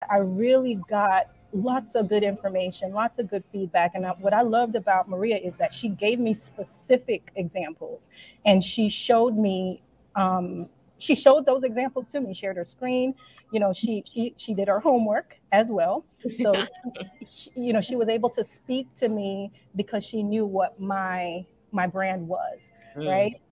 I really got lots of good information, lots of good feedback. And what I loved about Maria is that she gave me specific examples, and she showed those examples to me, shared her screen. She did her homework as well. So, she was able to speak to me because she knew what my brand was, right?